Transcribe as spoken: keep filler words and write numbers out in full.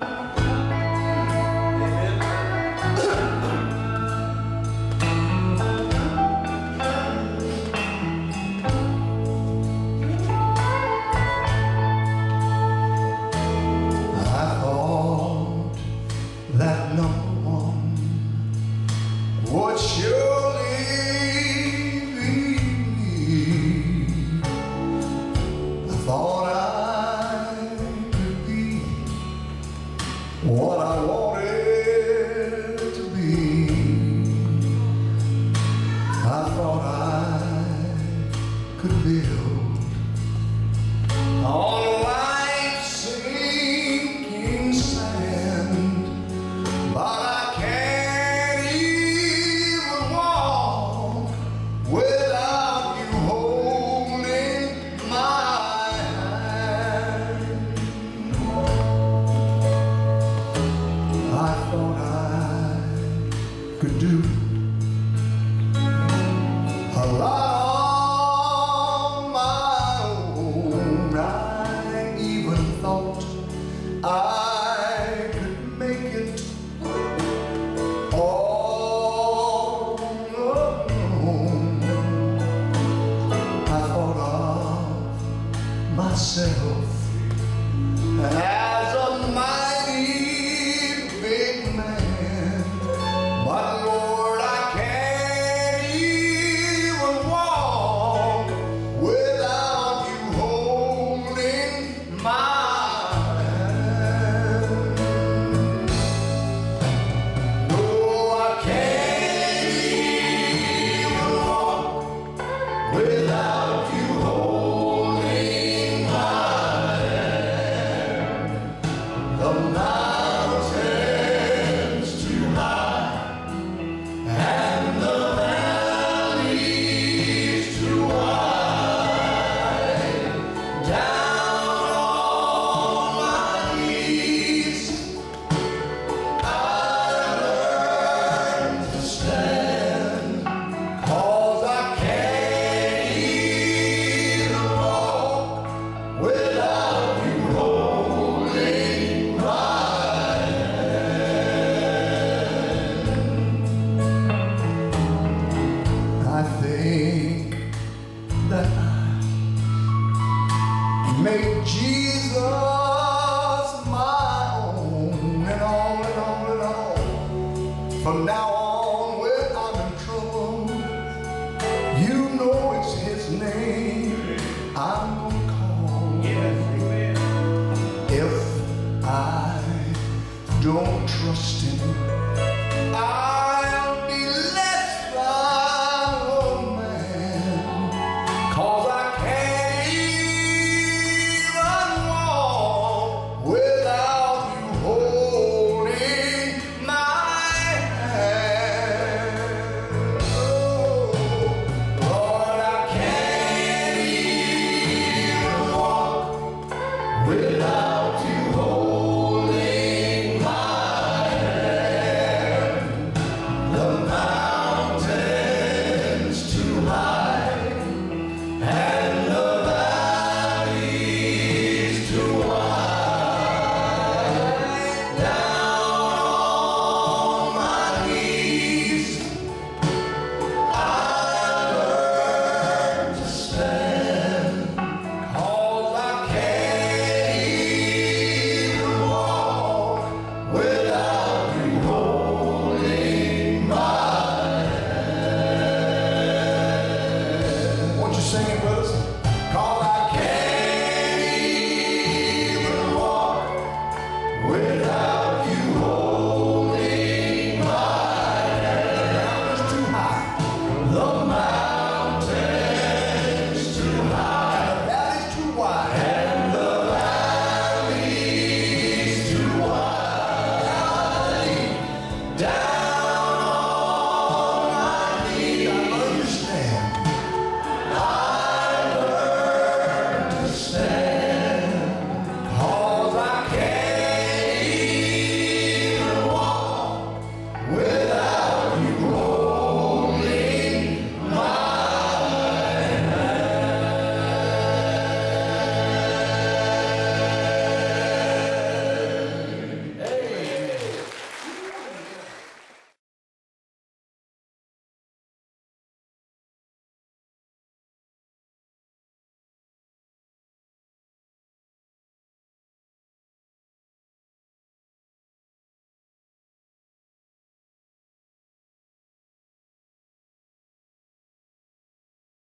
That no one would surely be. I thought I could be what I wanted to be. I thought I could build on life's sinking sand, but I can't even walk without you holding my hand. I thought I could do a lot on my own. I even thought I could make it all alone. I thought of myself as a mighty big man, but Lord, I can't even walk without you holding my hand. No, I can't even walk without you holding my hand. The mountain's too high and the valley's too wide. Down on my knees, I learned to stand, 'cause I can't even walk without you holding my hand. I think that I made Jesus my own, and on and on and on. From now on, when I'm in trouble, you know it's His name I'm gonna call. If I don't trust Him, I'll be less than a man, 'cause I can't even walk without you holding my hand. Oh, Lord, I can't even walk without you holding my hand. The mountain's too high and the valley's too wide. Down on my knees, I learned to stand, 'cause I can't even walk without you holding my hand. Won't you sing it with us? 'Cause